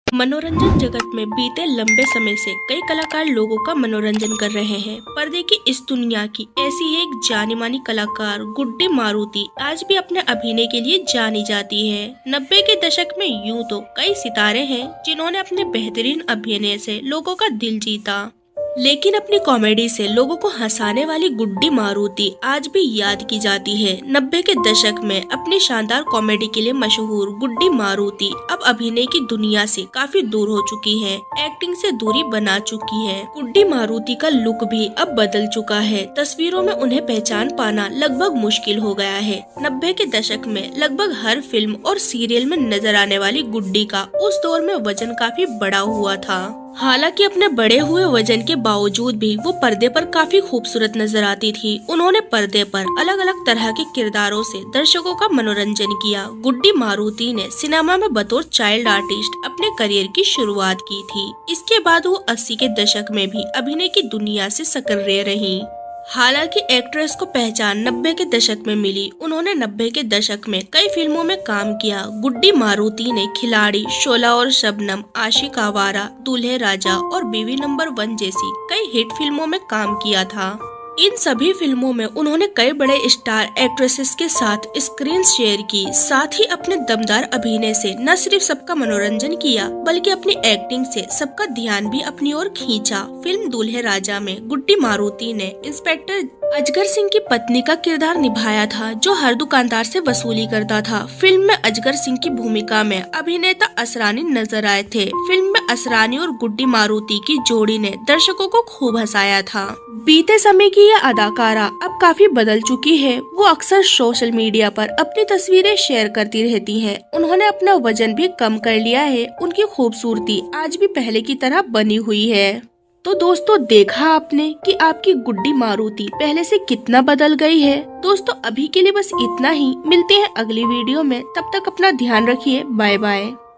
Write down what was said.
मनोरंजन जगत में बीते लंबे समय से कई कलाकार लोगों का मनोरंजन कर रहे हैं। पर्दे की इस दुनिया की ऐसी एक जानी मानी कलाकार गुड्डी मारुति आज भी अपने अभिनय के लिए जानी जाती है। 90 के दशक में यूं तो कई सितारे हैं जिन्होंने अपने बेहतरीन अभिनय से लोगों का दिल जीता, लेकिन अपनी कॉमेडी से लोगों को हंसाने वाली गुड्डी मारुति आज भी याद की जाती है। 90 के दशक में अपनी शानदार कॉमेडी के लिए मशहूर गुड्डी मारुति अब अभिनय की दुनिया से काफी दूर हो चुकी है, एक्टिंग से दूरी बना चुकी है। गुड्डी मारुति का लुक भी अब बदल चुका है। तस्वीरों में उन्हें पहचान पाना लगभग मुश्किल हो गया है। 90 के दशक में लगभग हर फिल्म और सीरियल में नजर आने वाली गुड्डी का उस दौर में वजन काफी बड़ा हुआ था। हालांकि अपने बड़े हुए वजन के बावजूद भी वो पर्दे पर काफी खूबसूरत नजर आती थी। उन्होंने पर्दे पर अलग अलग तरह के किरदारों से दर्शकों का मनोरंजन किया। गुड्डी मारुति ने सिनेमा में बतौर चाइल्ड आर्टिस्ट अपने करियर की शुरुआत की थी। इसके बाद वो 80 के दशक में भी अभिनय की दुनिया से सक्रिय रही। हालांकि एक्ट्रेस को पहचान 90 के दशक में मिली। उन्होंने 90 के दशक में कई फिल्मों में काम किया। गुड्डी मारुति ने खिलाड़ी, शोला और शबनम, आशिक आवारा, दूल्हे राजा और बीवी नंबर 1 जैसी कई हिट फिल्मों में काम किया था। इन सभी फिल्मों में उन्होंने कई बड़े स्टार एक्ट्रेसेस के साथ स्क्रीन शेयर की। साथ ही अपने दमदार अभिनय से न सिर्फ सबका मनोरंजन किया बल्कि अपनी एक्टिंग से सबका ध्यान भी अपनी ओर खींचा। फिल्म दूल्हे राजा में गुड्डी मारुति ने इंस्पेक्टर अजगर सिंह की पत्नी का किरदार निभाया था, जो हर दुकानदार से वसूली करता था। फिल्म में अजगर सिंह की भूमिका में अभिनेता असरानी नजर आए थे। फिल्म में असरानी और गुड्डी मारुति की जोड़ी ने दर्शकों को खूब हंसाया था। बीते समय की यह अदाकारा अब काफी बदल चुकी है। वो अक्सर सोशल मीडिया पर अपनी तस्वीरें शेयर करती रहती है। उन्होंने अपना वजन भी कम कर लिया है। उनकी खूबसूरती आज भी पहले की तरह बनी हुई है। तो दोस्तों, देखा आपने कि आपकी गुड्डी मारुति पहले से कितना बदल गई है। दोस्तों, अभी के लिए बस इतना ही। मिलते हैं अगली वीडियो में। तब तक अपना ध्यान रखिए। Bye bye.